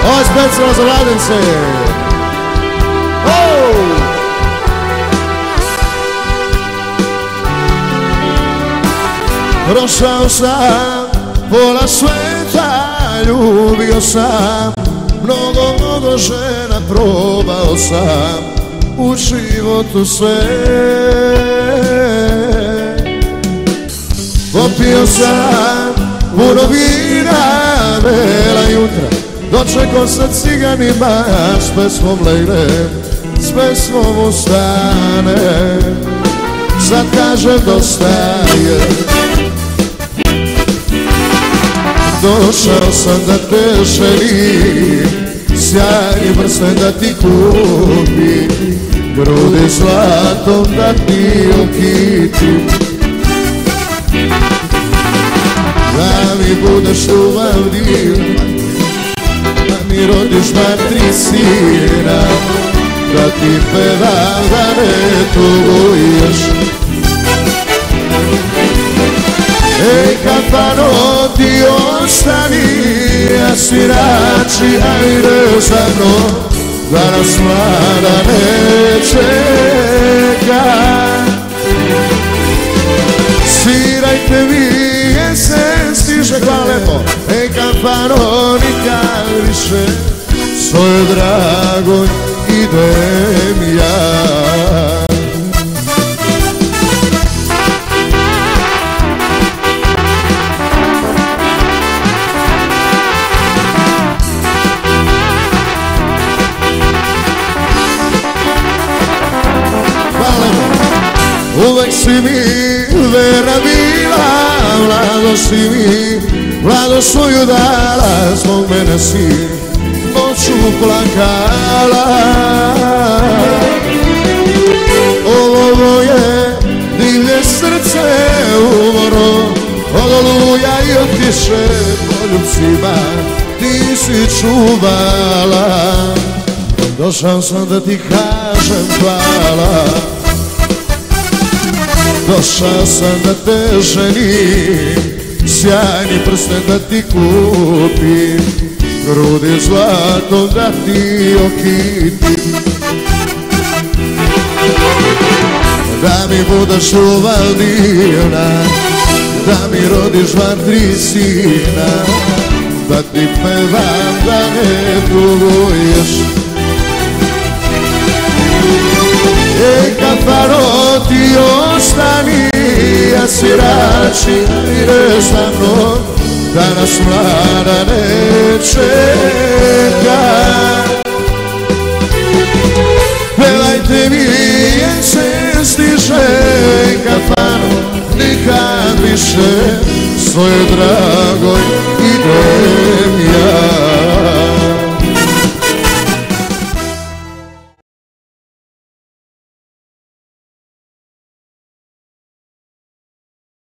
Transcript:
Ovo je specijalno za mladence. Prošao sam pola sveta, ljubio sam mnogo žena, probao sam u životu sve. Popio sam puno vina, bela jutra, dočekao sa ciganima, s pesmom Lejle, s pesmom ustane. Sad kažem dosta je, došao sam da te želim, sjajni prsten da ti kupim, grudi zlatom da ti okitim, da mi budeš ljubav divna, da mi rodiš bar 3 sina, da ti pevam da ne tuguješ. Ej kafano ti ostani, a svirači ajde za mnom, da nas mlada ne čeka. Svirajte vi, jesen stiže, hvala lepo. Ej kafano nikad više, svojoj dragoj idem ja. Uvek si mi vera bila, mlado si mi, mlado svoju dala, zbog mene si noću plakala. Ovo je divlje srce umoro, od oluja i od kiše poljubcima ti si čuvala. Došao sam da ti kažem hvala, došao sam da te ženim, sjajni prsten da ti kupim, grudi zlatom da ti okitim, da mi budeš ljubav divna, da mi rodiš bar 3 sina, da ti pevam da ne tuguješ. Ej kafano ti ostani, a svirači ide sa mnom, da nas mlada ne čeka. Pevajte mi, jesen stiže, ej kafano nikad više, svojoj dragoj idem.